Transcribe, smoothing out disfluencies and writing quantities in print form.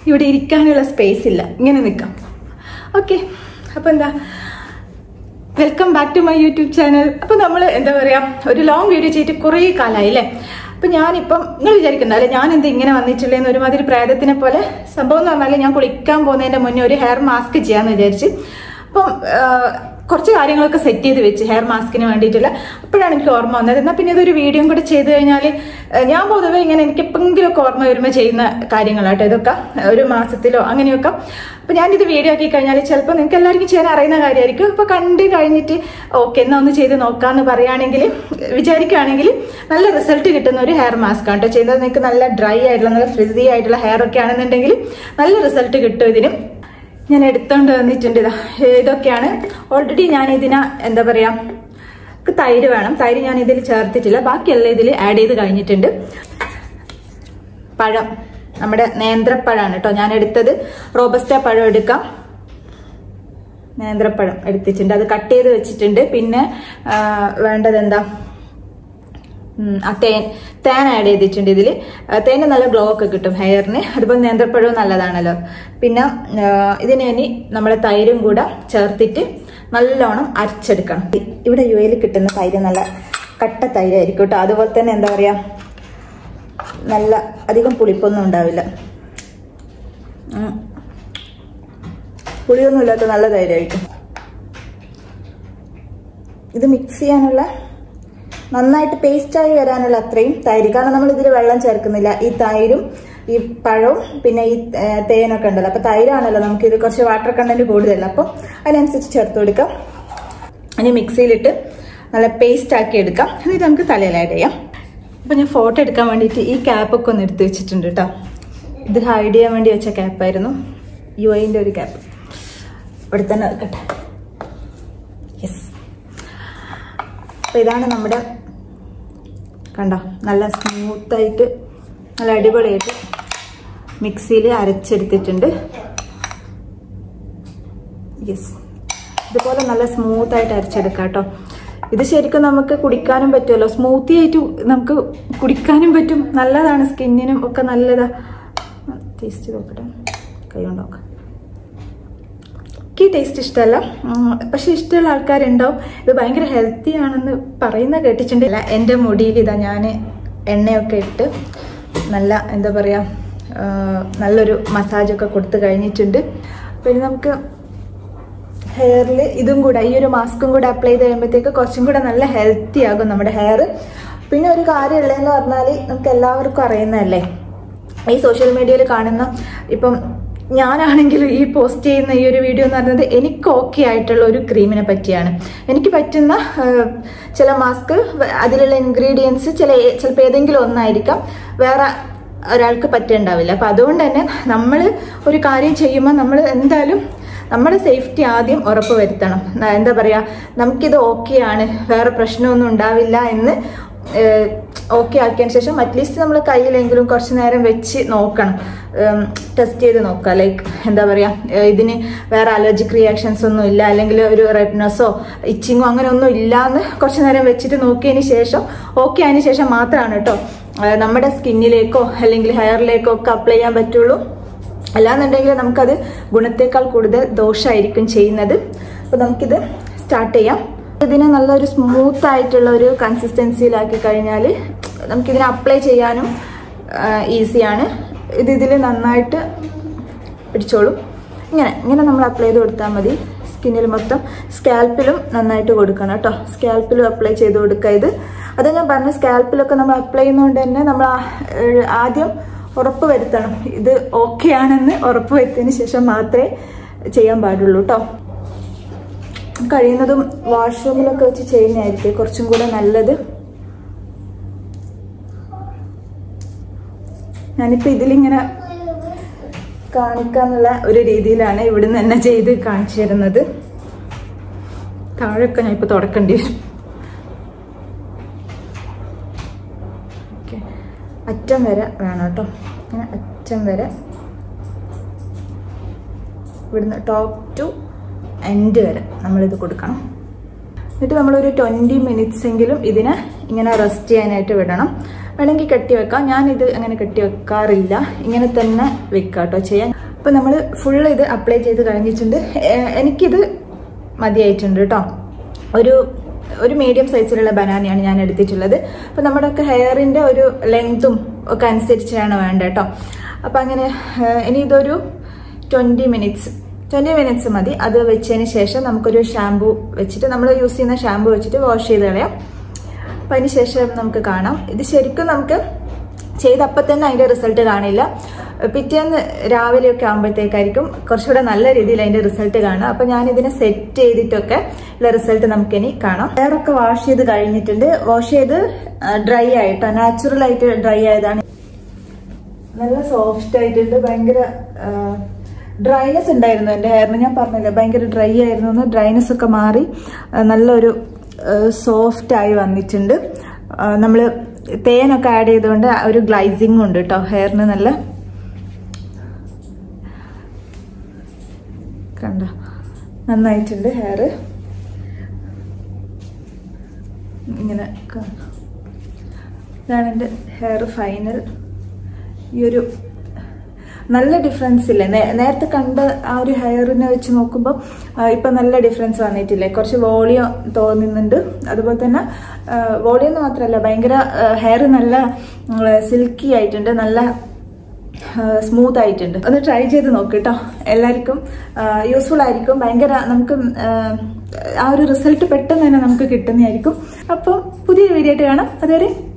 ഇവിടെ ഇരിക്കാനുള്ള സ്പേസ് ഇല്ല, ഇങ്ങനെ നിൽക്കാം. ഓക്കെ, അപ്പോൾ എന്താ, welcome back to my YouTube channel. അപ്പോൾ നമ്മൾ എന്താ പറയുക, ഒരു ലോങ് വീഡിയോ ചെയ്തിട്ട് കുറേ കാലമായി അല്ലേ. അപ്പം ഞാനിപ്പം നിങ്ങൾ വിചാരിക്കുന്നത് അല്ലെ, ഞാൻ എന്താ ഇങ്ങനെ വന്നിട്ടുള്ളതെന്ന്, ഒരുമാതിരി പ്രേതത്തിനെ പോലെ. സംഭവം എന്ന് പറഞ്ഞാൽ ഞാൻ കുളിക്കാൻ പോകുന്നതിൻ്റെ മുന്നേ ഒരു ഹെയർ മാസ്ക് ചെയ്യാമെന്ന് വിചാരിച്ച്. അപ്പം കുറച്ച് കാര്യങ്ങളൊക്കെ സെറ്റ് ചെയ്ത് വെച്ച് ഹെയർ മാസ്കിന് വേണ്ടിയിട്ടുള്ള. അപ്പോഴാണ് എനിക്ക് ഓർമ്മ വന്നത്, എന്നാൽ പിന്നെ ഇതൊരു വീഡിയോ കൂടെ ചെയ്ത് കഴിഞ്ഞാൽ ഞാൻ പൊതുവെ ഇങ്ങനെ എനിക്ക് എപ്പോഴെങ്കിലുമൊക്കെ ഓർമ്മ വരുമ്പോൾ ചെയ്യുന്ന കാര്യങ്ങളാട്ടോ ഇതൊക്കെ, ഒരു മാസത്തിലോ അങ്ങനെയൊക്കെ. അപ്പോൾ ഞാനിത് വീഡിയോ ആക്കി കഴിഞ്ഞാൽ ചിലപ്പോൾ നിങ്ങൾക്ക് എല്ലാവർക്കും ചെയ്യാൻ അറിയുന്ന കാര്യമായിരിക്കും. അപ്പോൾ കണ്ട് കഴിഞ്ഞിട്ട് ഓക്കെ എന്നാൽ ഒന്ന് ചെയ്ത് നോക്കാമെന്ന് പറയുകയാണെങ്കിൽ, വിചാരിക്കുകയാണെങ്കിൽ നല്ല റിസൾട്ട് കിട്ടുന്ന ഒരു ഹെയർ മാസ്ക് ആണ് കേട്ടോ ചെയ്യുന്നത്. നിങ്ങൾക്ക് നല്ല ഡ്രൈ ആയിട്ടുള്ള നല്ല ഫ്രിസി ആയിട്ടുള്ള ഹെയർ ഒക്കെ ആണെന്നുണ്ടെങ്കിൽ നല്ല റിസൾട്ട് കിട്ടും ഇതിന്. ഞാൻ എടുത്തോണ്ട് വന്നിട്ടുണ്ട്. ഇതൊക്കെയാണ്. ഓൾറെഡി ഞാൻ ഇതിന് എന്താ പറയുക, തൈര് വേണം. തൈര് ഞാൻ ഇതിൽ ചേർത്തിട്ടില്ല, ബാക്കിയെല്ലാം ഇതിൽ ആഡ് ചെയ്ത് കഴിഞ്ഞിട്ടുണ്ട്. പഴം, നമ്മുടെ നേന്ത്രപ്പഴമാണ് കേട്ടോ ഞാൻ എടുത്തത്. റോബസ്റ്റ പഴം എടുക്കാം. നേന്ത്രപ്പഴം എടുത്തിട്ടുണ്ട്, അത് കട്ട് ചെയ്ത് വെച്ചിട്ടുണ്ട്. പിന്നെ വേണ്ടത് എന്താ, തേൻ ആഡ് ചെയ്തിട്ടുണ്ട് ഇതിൽ. തേന് നല്ല ഗ്ലോ ഒക്കെ കിട്ടും ഹെയറിന്. അതുപോലെ നേന്ത്രപ്പഴവും നല്ലതാണല്ലോ. പിന്നെ ഇതിന് ഇനി നമ്മളെ തൈരും കൂടെ ചേർത്തിട്ട് നല്ലോണം അരച്ചെടുക്കണം. ഇവിടെ യുഎയിൽ കിട്ടുന്ന തൈര് നല്ല കട്ട തൈരായിരിക്കും കേട്ടോ. അതുപോലെ തന്നെ എന്താ പറയുക, നല്ല അധികം പുളിപ്പൊന്നും ഉണ്ടാവില്ല, പുളിയൊന്നും ഇല്ലാത്ത നല്ല തൈരായിരിക്കും. ഇത് മിക്സ് ചെയ്യാനുള്ള, നന്നായിട്ട് പേസ്റ്റായി വരാനുള്ള അത്രയും തൈര്. കാരണം നമ്മൾ ഇതിൽ വെള്ളം ചേർക്കുന്നില്ല. ഈ തൈരും ഈ പഴവും പിന്നെ ഈ തേനൊക്കെ ഉണ്ടല്ലോ, അപ്പൊ തൈരാണല്ലോ നമുക്കിത് കുറച്ച് വാട്ടർ കണ്ടന്റ് കൂടുതലല്ല, അപ്പം അതിനനുസരിച്ച് ചേർത്ത് കൊടുക്കാം. ഇനി മിക്സിയിലിട്ട് നല്ല പേസ്റ്റ് ആക്കി എടുക്കാം. എന്നിട്ട് നമുക്ക് തലയിൽ ആഡ് ചെയ്യാം. അപ്പൊ ഞാൻ ഫോട്ടോ എടുക്കാൻ വേണ്ടിയിട്ട് ഈ ക്യാപ്പൊക്കെ ഒന്ന് എടുത്ത് വെച്ചിട്ടുണ്ട് കേട്ടോ. ഇത് ഹൈഡ് ചെയ്യാൻ വേണ്ടി വെച്ച ക്യാപ്പായിരുന്നു, യുഐൻ്റെ ഒരു ക്യാപ്പ്. ഇവിടെ തന്നെ വെക്കട്ടെ. യെസ്, അപ്പൊ ഇതാണ് നമ്മുടെ, കണ്ടോ നല്ല സ്മൂത്തായിട്ട് നല്ല അടിപൊളിയായിട്ട് മിക്സിയിൽ അരച്ചെടുത്തിട്ടുണ്ട്. യെസ്, ഇതുപോലെ നല്ല സ്മൂത്തായിട്ട് അരച്ചെടുക്കാം കേട്ടോ. ഇത് ശരിക്കും നമുക്ക് കുടിക്കാനും പറ്റുമല്ലോ, സ്മൂത്തി ആയിട്ട് നമുക്ക് കുടിക്കാനും പറ്റും. നല്ലതാണ്, സ്കിന്നിനും ഒക്കെ നല്ലതാ. ടേസ്റ്റ് നോക്കട്ടെ, കൈ കൊണ്ട് നോക്കാം. എനിക്ക് ടേസ്റ്റ് ഇഷ്ടമല്ല, പക്ഷെ ഇഷ്ടമുള്ള ആൾക്കാരുണ്ടാവും. ഇത് ഭയങ്കര ഹെൽത്തി ആണെന്ന് പറയുന്ന കേട്ടിട്ടുണ്ട്. എൻ്റെ മുടിയിൽ ഇതാ ഞാൻ എണ്ണയൊക്കെ ഇട്ട് നല്ല എന്താ പറയുക, നല്ലൊരു മസാജൊക്കെ കൊടുത്ത് കഴിഞ്ഞിട്ടുണ്ട്. പിന്നെ നമുക്ക് ഹെയറിൽ ഇതും കൂടെ, ഈ ഒരു മാസ്കും കൂടെ അപ്ലൈ ചെയ്ത് കഴിയുമ്പോഴത്തേക്ക് കുറച്ചും കൂടെ നല്ല ഹെൽത്തി ആകും നമ്മുടെ ഹെയർ. പിന്നെ ഒരു കാര്യമുള്ളതെന്ന് പറഞ്ഞാൽ, നമുക്ക് എല്ലാവർക്കും അറിയുന്നതല്ലേ, ഈ സോഷ്യൽ മീഡിയയിൽ കാണുന്ന, ഇപ്പം ഞാനാണെങ്കിൽ ഈ പോസ്റ്റ് ചെയ്യുന്ന ഈ ഒരു വീഡിയോ എന്ന് പറയുന്നത് എനിക്ക് ഓക്കെ ആയിട്ടുള്ള ഒരു ക്രീമിനെ പറ്റിയാണ്. എനിക്ക് പറ്റുന്ന ചില മാസ്ക്, അതിലുള്ള ഇൻഗ്രീഡിയൻസ് ചിലപ്പോൾ ഏതെങ്കിലും ഒന്നായിരിക്കാം വേറെ ഒരാൾക്ക് പറ്റുണ്ടാവില്ല. അപ്പം അതുകൊണ്ട് തന്നെ നമ്മൾ ഒരു കാര്യം ചെയ്യുമ്പോൾ നമ്മൾ എന്തായാലും നമ്മുടെ സേഫ്റ്റി ആദ്യം ഉറപ്പ് വരുത്തണം. എന്താ പറയുക, നമുക്കിത് ഓക്കെയാണ്, വേറെ പ്രശ്നമൊന്നും ഉണ്ടാവില്ല എന്ന് ഓക്കെ ആക്കിയതിന് ശേഷം അറ്റ്ലീസ്റ്റ് നമ്മൾ കയ്യിലെങ്കിലും കുറച്ച് നേരം വെച്ച് നോക്കണം, ടെസ്റ്റ് ചെയ്ത് നോക്കുക. ലൈക്ക് എന്താ പറയുക, ഇതിന് വേറെ അലർജിക് റിയാക്ഷൻസ് ഒന്നും ഇല്ല, അല്ലെങ്കിൽ ഒരു റെഡ്നെസ്സോ ഇച്ചിങ്ങോ അങ്ങനെ ഒന്നും ഇല്ലാന്ന് കുറച്ച് നേരം വെച്ചിട്ട് നോക്കിയതിന് ശേഷം ഓക്കെ ആയതിനു ശേഷം മാത്രമാണ് കേട്ടോ നമ്മുടെ സ്കിന്നിലേക്കോ അല്ലെങ്കിൽ ഹെയറിലേക്കോ ഒക്കെ അപ്ലൈ ചെയ്യാൻ പറ്റുള്ളൂ. അല്ലാന്നുണ്ടെങ്കിൽ നമുക്കത് ഗുണത്തേക്കാൾ കൂടുതൽ ദോഷമായിരിക്കും ചെയ്യുന്നത്. അപ്പോൾ നമുക്കിത് സ്റ്റാർട്ട് ചെയ്യാം. ഇതിനെ നല്ലൊരു സ്മൂത്ത് ആയിട്ടുള്ള ഒരു കൺസിസ്റ്റൻസിയിലാക്കി കഴിഞ്ഞാൽ നമുക്കിതിനെ അപ്ലൈ ചെയ്യാനും ഈസിയാണ്. ഇതിൽ നന്നായിട്ട് പിടിച്ചോളും. ഇങ്ങനെ നമ്മൾ അപ്ലൈ ചെയ്ത് കൊടുത്താൽ മതി. സ്കിന്നിൽ മൊത്തം, സ്കാൽപ്പിലും നന്നായിട്ട് കൊടുക്കണം കേട്ടോ. സ്കാൽപ്പിലും അപ്ലൈ ചെയ്ത് കൊടുക്കുക. ഇത് അത് ഞാൻ പറഞ്ഞ സ്കാൽപ്പിലൊക്കെ നമ്മൾ അപ്ലൈ ചെയ്യുന്നതുകൊണ്ട് തന്നെ നമ്മൾ ആദ്യം ഉറപ്പ് വരുത്തണം, ഇത് ഓക്കെ ആണെന്ന് ഉറപ്പ് വരുത്തിയതിന് ശേഷം മാത്രമേ ചെയ്യാൻ പാടുള്ളൂ കേട്ടോ. കഴിയുന്നതും വാഷ്റൂമിലൊക്കെ വെച്ച് ചെയ്യുന്നതായിരിക്കും കുറച്ചും കൂടെ നല്ലത്. ഞാനിപ്പോൾ ഇതിലിങ്ങനെ കാണിക്കാന്നുള്ള ഒരു രീതിയിലാണ് ഇവിടുന്ന് തന്നെ ചെയ്ത് കാണിച്ചു തരുന്നത്. താഴെയൊക്കെ ഞാൻ ഇപ്പോൾ തുടക്കേണ്ടി വരും. ഓക്കെ, അറ്റം വരെ വേണം കേട്ടോ. ഇങ്ങനെ അറ്റം വരെ, ഇവിടുന്ന് ടോപ്പ് ടു എൻഡ് വരെ നമ്മളിത് കൊടുക്കണം. എന്നിട്ട് നമ്മളൊരു 20 മിനിറ്റ്സ് എങ്കിലും ഇതിനെ ഇങ്ങനെ റെസ്റ്റ് ചെയ്യാനായിട്ട് വിടണം. വേണമെങ്കിൽ കെട്ടി വെക്കാം. ഞാനിത് അങ്ങനെ കെട്ടി വെക്കാറില്ല, ഇങ്ങനെ തന്നെ വെക്കാം കേട്ടോ ചെയ്യാൻ. അപ്പോൾ നമ്മൾ ഫുള്ള് ഇത് അപ്ലൈ ചെയ്ത് കഴിഞ്ഞിട്ടുണ്ട്. എനിക്കിത് മതിയായിട്ടുണ്ട് കേട്ടോ. ഒരു മീഡിയം സൈസിലുള്ള ബനാനയാണ് ഞാൻ എടുത്തിട്ടുള്ളത്. അപ്പോൾ നമ്മുടെയൊക്കെ ഹെയറിൻ്റെ ഒരു ലെങ്ത്തും ഒക്കെ അനുസരിച്ചാണ് വേണ്ടത് കേട്ടോ. അപ്പോൾ അങ്ങനെ ഇനി ഇതൊരു 20 മിനിറ്റ്സ് മതി. അത് വെച്ചതിന് ശേഷം നമുക്കൊരു ഷാമ്പു വെച്ചിട്ട്, നമ്മൾ യൂസ് ചെയ്യുന്ന ഷാമ്പു വെച്ചിട്ട് വാഷ് ചെയ്ത് കളയാം. അപ്പം അതിന് ശേഷം നമുക്ക് കാണാം. ഇത് ശരിക്കും നമുക്ക് ചെയ്തപ്പോൾ തന്നെ അതിൻ്റെ റിസൾട്ട് കാണില്ല. പിറ്റേന്ന് രാവിലെയൊക്കെ ആകുമ്പോഴത്തേക്കായിരിക്കും കുറച്ചുകൂടെ നല്ല രീതിയിൽ അതിൻ്റെ റിസൾട്ട് കാണുക. അപ്പം ഞാനിതിനെ സെറ്റ് ചെയ്തിട്ടൊക്കെ ഉള്ള റിസൾട്ട് നമുക്കിനി കാണാം. ഹെയറൊക്കെ വാഷ് ചെയ്ത് കഴിഞ്ഞിട്ടുണ്ട്. വാഷ് ചെയ്ത് ഡ്രൈ ആയിട്ടോ, നാച്ചുറലായിട്ട് ഡ്രൈ ആയതാണ്. നല്ല സോഫ്റ്റ് ആയിട്ടുണ്ട്. ഭയങ്കര ഡ്രൈനെസ് ഉണ്ടായിരുന്നു എൻ്റെ ഹെയറിന്. ഞാൻ പറഞ്ഞില്ല ഭയങ്കര ഡ്രൈ ആയിരുന്നു. ഡ്രൈനെസ് ഒക്കെ മാറി നല്ലൊരു സോഫ്റ്റ് ആയി വന്നിട്ടുണ്ട്. നമ്മൾ തേനൊക്കെ ആഡ് ചെയ്തുകൊണ്ട് ഒരു ഗ്ലൈസിങ് ഉണ്ട് കേട്ടോ ഹെയറിന്. നല്ല കണ്ട നന്നായിട്ടുണ്ട് ഹെയർ. ഇങ്ങനെ ഇതാണ് എൻ്റെ ഹെയർ ഫൈനൽ. ഈ ഒരു നല്ല ഡിഫറൻസ് ഇല്ലേ, നേരത്തെ കണ്ട ആ ഒരു ഹെയറിനെ വെച്ച് നോക്കുമ്പോൾ ഇപ്പം നല്ല ഡിഫറൻസ് വന്നിട്ടില്ലേ. കുറച്ച് വോളിയം തോന്നുന്നുണ്ട്. അതുപോലെ തന്നെ വോളിയം മാത്രമല്ല, ഭയങ്കര ഹെയർ നല്ല സിൽക്കി ആയിട്ടുണ്ട്, നല്ല സ്മൂത്ത് ആയിട്ടുണ്ട്. ഒന്ന് ട്രൈ ചെയ്ത് നോക്ക് കേട്ടോ. എല്ലാവർക്കും യൂസ്ഫുൾ ആയിരിക്കും. ഭയങ്കര നമുക്ക് ആ ഒരു റിസൾട്ട് പെട്ടെന്ന് തന്നെ നമുക്ക് കിട്ടുന്നതായിരിക്കും. അപ്പം പുതിയ വീഡിയോ ആയിട്ട് കാണാം. അതുവരെ